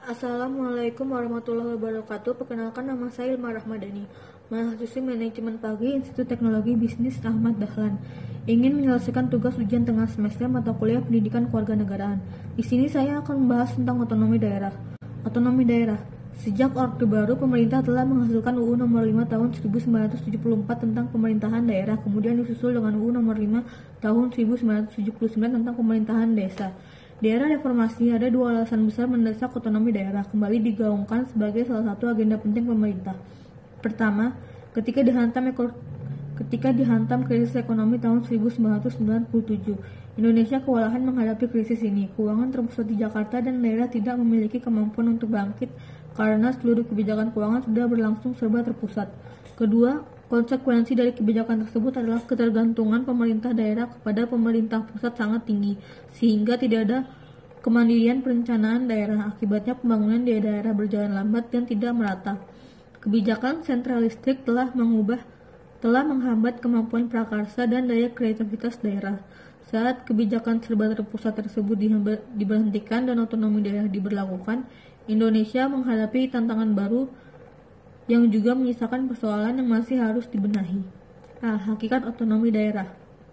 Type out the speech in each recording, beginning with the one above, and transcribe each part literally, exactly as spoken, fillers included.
Assalamualaikum warahmatullahi wabarakatuh. Perkenalkan, nama saya Ilma Rahmadani, mahasiswi Manajemen Pagi Institut Teknologi Bisnis Ahmad Dahlan. Ingin menyelesaikan tugas ujian tengah semester mata kuliah Pendidikan Kewarganegaraan. Di sini saya akan membahas tentang otonomi daerah. Otonomi daerah. Sejak Orde Baru, pemerintah telah menghasilkan U U Nomor lima Tahun seribu sembilan ratus tujuh puluh empat tentang pemerintahan daerah, kemudian disusul dengan U U Nomor lima Tahun seribu sembilan ratus tujuh puluh sembilan tentang pemerintahan desa. Di era reformasi, ada dua alasan besar mendesak otonomi daerah kembali digaungkan sebagai salah satu agenda penting pemerintah. Pertama, ketika dihantam ekor ketika dihantam krisis ekonomi tahun seribu sembilan ratus sembilan puluh tujuh, Indonesia kewalahan menghadapi krisis ini. Keuangan terpusat di Jakarta dan daerah tidak memiliki kemampuan untuk bangkit karena seluruh kebijakan keuangan sudah berlangsung serba terpusat. Kedua, konsekuensi dari kebijakan tersebut adalah ketergantungan pemerintah daerah kepada pemerintah pusat sangat tinggi, sehingga tidak ada kemandirian perencanaan daerah. Akibatnya pembangunan di daerah berjalan lambat dan tidak merata. Kebijakan sentralistik telah mengubah telah menghambat kemampuan prakarsa dan daya kreativitas daerah. Saat kebijakan serba terpusat tersebut diberhentikan dan otonomi daerah diberlakukan, Indonesia menghadapi tantangan baru yang juga menyisakan persoalan yang masih harus dibenahi. Nah, hakikat otonomi daerah.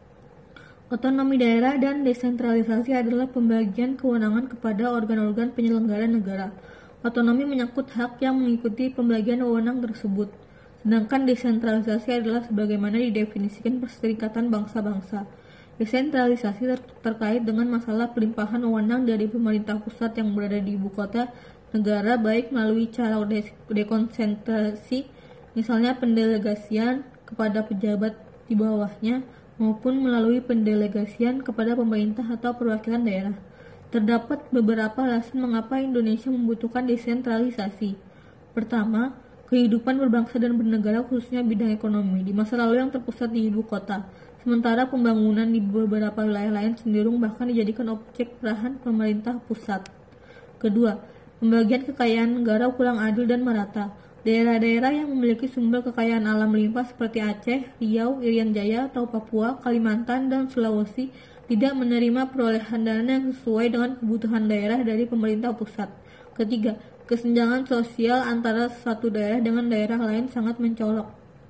Otonomi daerah dan desentralisasi adalah pembagian kewenangan kepada organ-organ penyelenggara negara. Otonomi menyangkut hak yang mengikuti pembagian wewenang tersebut. Sedangkan desentralisasi adalah sebagaimana didefinisikan Perserikatan Bangsa-Bangsa. Desentralisasi ter- terkait dengan masalah pelimpahan wewenang dari pemerintah pusat yang berada di ibu kota negara, baik melalui cara de- dekonsentrasi, misalnya pendelegasian kepada pejabat di bawahnya, maupun melalui pendelegasian kepada pemerintah atau perwakilan daerah. Terdapat beberapa alasan mengapa Indonesia membutuhkan desentralisasi. Pertama, kehidupan berbangsa dan bernegara, khususnya bidang ekonomi, di masa lalu yang terpusat di ibu kota, sementara pembangunan di beberapa wilayah lain cenderung bahkan dijadikan objek perahan pemerintah pusat. Kedua, pembagian kekayaan negara kurang adil dan merata. Daerah-daerah yang memiliki sumber kekayaan alam melimpah seperti Aceh, Riau, Irian Jaya, atau Papua, Kalimantan, dan Sulawesi tidak menerima perolehan dana yang sesuai dengan kebutuhan daerah dari pemerintah pusat. Ketiga, kesenjangan sosial antara satu daerah dengan daerah lain sangat mencolok.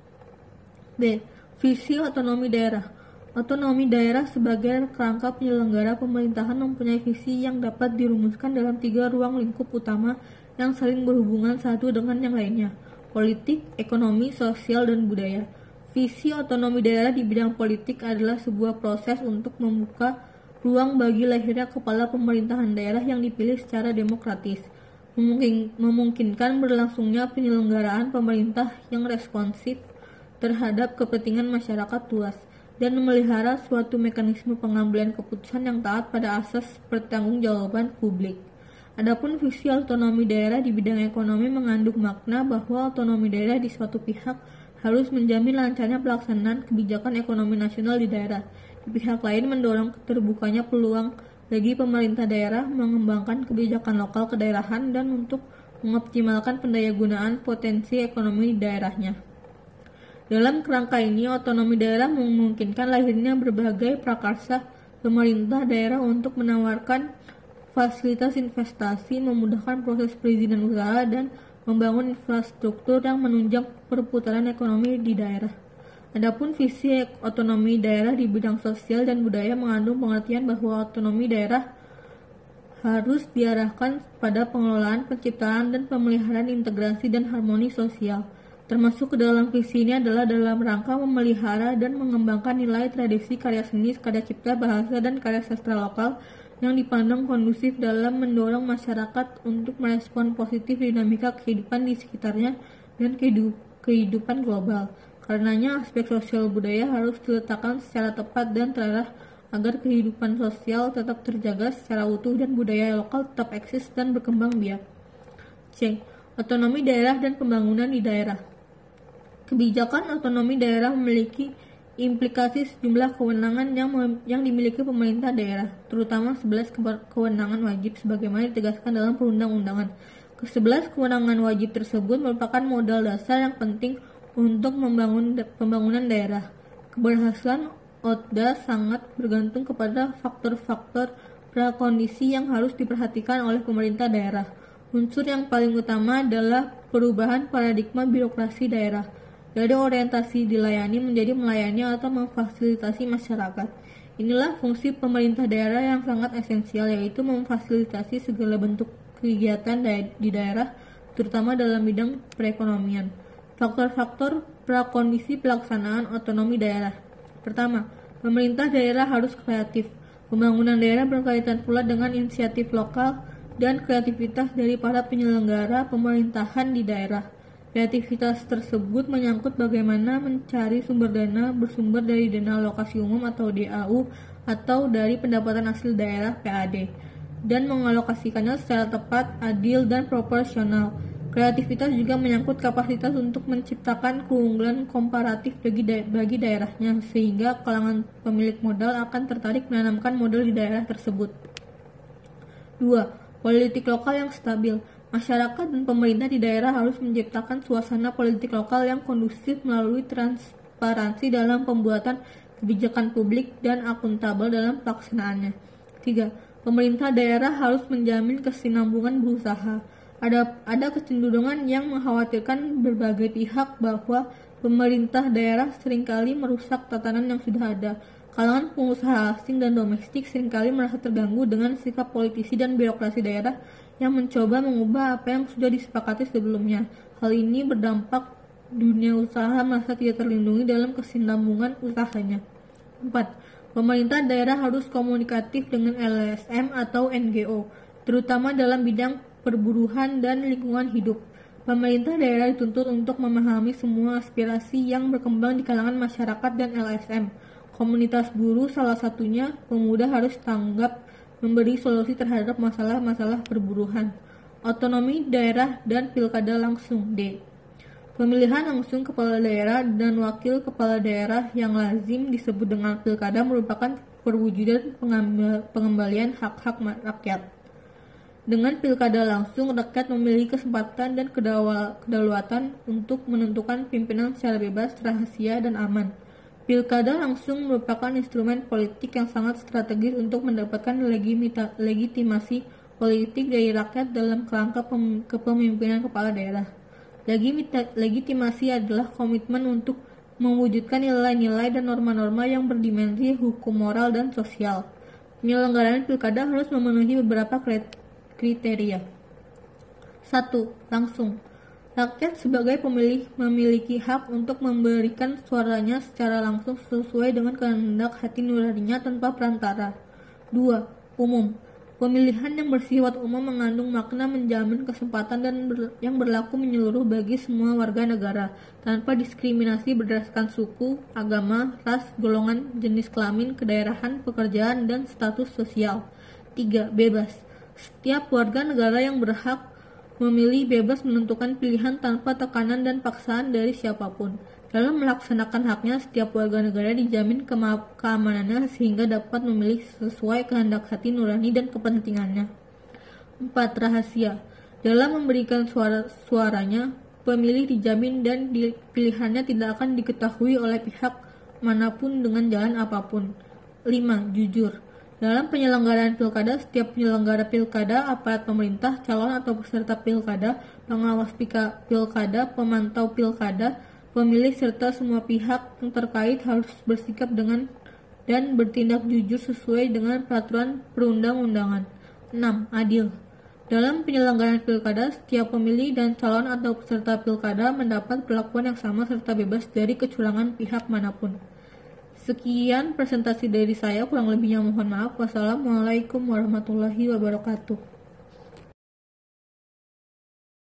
B. Visi otonomi daerah. Otonomi daerah sebagai kerangka penyelenggara pemerintahan mempunyai visi yang dapat dirumuskan dalam tiga ruang lingkup utama yang saling berhubungan satu dengan yang lainnya: politik, ekonomi, sosial, dan budaya. Visi otonomi daerah di bidang politik adalah sebuah proses untuk membuka ruang bagi lahirnya kepala pemerintahan daerah yang dipilih secara demokratis, memungkin, memungkinkan berlangsungnya penyelenggaraan pemerintah yang responsif terhadap kepentingan masyarakat luas, dan memelihara suatu mekanisme pengambilan keputusan yang taat pada asas pertanggungjawaban publik. Adapun visi otonomi daerah di bidang ekonomi mengandung makna bahwa otonomi daerah di suatu pihak harus menjamin lancarnya pelaksanaan kebijakan ekonomi nasional di daerah. Di pihak lain mendorong terbukanya peluang bagi pemerintah daerah mengembangkan kebijakan lokal kedaerahan dan untuk mengoptimalkan pendayagunaan potensi ekonomi di daerahnya. Dalam kerangka ini, otonomi daerah memungkinkan lahirnya berbagai prakarsa pemerintah daerah untuk menawarkan fasilitas investasi, memudahkan proses perizinan usaha, dan membangun infrastruktur yang menunjang perputaran ekonomi di daerah. Adapun visi otonomi daerah di bidang sosial dan budaya mengandung pengertian bahwa otonomi daerah harus diarahkan pada pengelolaan, penciptaan, dan pemeliharaan integrasi dan harmoni sosial. Termasuk ke dalam visi ini adalah dalam rangka memelihara dan mengembangkan nilai tradisi karya seni, karya cipta, bahasa, dan karya sastra lokal yang dipandang kondusif dalam mendorong masyarakat untuk merespon positif dinamika kehidupan di sekitarnya dan kehidupan global. Karenanya, aspek sosial budaya harus diletakkan secara tepat dan terarah agar kehidupan sosial tetap terjaga secara utuh dan budaya lokal tetap eksis dan berkembang biak. C. Otonomi daerah dan pembangunan di daerah. Kebijakan otonomi daerah memiliki implikasi sejumlah kewenangan yang yang dimiliki pemerintah daerah, terutama sebelas kewenangan wajib sebagaimana ditegaskan dalam perundang-undangan. Kesebelas kewenangan wajib tersebut merupakan modal dasar yang penting untuk membangun pembangunan daerah. Keberhasilan O D A sangat bergantung kepada faktor-faktor prakondisi yang harus diperhatikan oleh pemerintah daerah. Unsur yang paling utama adalah perubahan paradigma birokrasi daerah dari orientasi dilayani menjadi melayani atau memfasilitasi masyarakat. Inilah fungsi pemerintah daerah yang sangat esensial, yaitu memfasilitasi segala bentuk kegiatan di daerah, terutama dalam bidang perekonomian. Faktor-faktor prakondisi pelaksanaan otonomi daerah. Pertama, pemerintah daerah harus kreatif. Pembangunan daerah berkaitan pula dengan inisiatif lokal dan kreativitas dari para penyelenggara pemerintahan di daerah. Kreativitas tersebut menyangkut bagaimana mencari sumber dana bersumber dari dana alokasi umum atau D A U atau dari pendapatan hasil daerah P A D dan mengalokasikannya secara tepat, adil, dan proporsional. Kreativitas juga menyangkut kapasitas untuk menciptakan keunggulan komparatif bagi, da- bagi daerahnya, sehingga kalangan pemilik modal akan tertarik menanamkan modal di daerah tersebut. Dua. Politik lokal yang stabil. Masyarakat dan pemerintah di daerah harus menciptakan suasana politik lokal yang kondusif melalui transparansi dalam pembuatan kebijakan publik dan akuntabel dalam pelaksanaannya. Tiga. Pemerintah daerah harus menjamin kesinambungan berusaha. Ada ada kecenderungan yang mengkhawatirkan berbagai pihak bahwa pemerintah daerah seringkali merusak tatanan yang sudah ada. Kalangan pengusaha asing dan domestik seringkali merasa terganggu dengan sikap politisi dan birokrasi daerah yang mencoba mengubah apa yang sudah disepakati sebelumnya. Hal ini berdampak dunia usaha merasa tidak terlindungi dalam kesinambungan usahanya. Empat. Pemerintah daerah harus komunikatif dengan L S M atau N G O, terutama dalam bidang perburuhan dan lingkungan hidup. Pemerintah daerah dituntut untuk memahami semua aspirasi yang berkembang di kalangan masyarakat dan L S M. Komunitas buruh salah satunya, pemuda harus tanggap memberi solusi terhadap masalah-masalah perburuhan. Otonomi daerah dan pilkada langsung. D. Pemilihan langsung kepala daerah dan wakil kepala daerah yang lazim disebut dengan pilkada merupakan perwujudan pengembalian hak-hak rakyat. Dengan pilkada langsung, rakyat memiliki kesempatan dan kedaulatan untuk menentukan pimpinan secara bebas, rahasia, dan aman. Pilkada langsung merupakan instrumen politik yang sangat strategis untuk mendapatkan legitimasi politik dari rakyat dalam kerangka kepemimpinan kepala daerah. Legitimasi adalah komitmen untuk mewujudkan nilai-nilai dan norma-norma yang berdimensi hukum, moral, dan sosial. Penyelenggaraan pilkada harus memenuhi beberapa kriteria. Satu. Langsung. Rakyat sebagai pemilih memiliki hak untuk memberikan suaranya secara langsung sesuai dengan kehendak hati nuraninya tanpa perantara. Dua. Umum. Pemilihan yang bersifat umum mengandung makna menjamin kesempatan dan ber, yang berlaku menyeluruh bagi semua warga negara, tanpa diskriminasi berdasarkan suku, agama, ras, golongan, jenis kelamin, kedaerahan, pekerjaan, dan status sosial. Tiga. Bebas. Setiap warga negara yang berhak memilih bebas menentukan pilihan tanpa tekanan dan paksaan dari siapapun. Dalam melaksanakan haknya, setiap warga negara dijamin kema- keamanannya sehingga dapat memilih sesuai kehendak hati nurani dan kepentingannya. Empat. Rahasia. Dalam memberikan suara suaranya, pemilih dijamin dan di, pilihannya tidak akan diketahui oleh pihak manapun dengan jalan apapun. Lima. Jujur. Dalam penyelenggaraan pilkada, setiap penyelenggara pilkada, aparat pemerintah, calon atau peserta pilkada, pengawas pilkada, pemantau pilkada, pemilih serta semua pihak yang terkait harus bersikap dengan dan bertindak jujur sesuai dengan peraturan perundang-undangan. Enam. Adil. Dalam penyelenggaraan pilkada, setiap pemilih dan calon atau peserta pilkada mendapat perlakuan yang sama serta bebas dari kecurangan pihak manapun. Sekian presentasi dari saya, kurang lebihnya mohon maaf. Wassalamualaikum warahmatullahi wabarakatuh.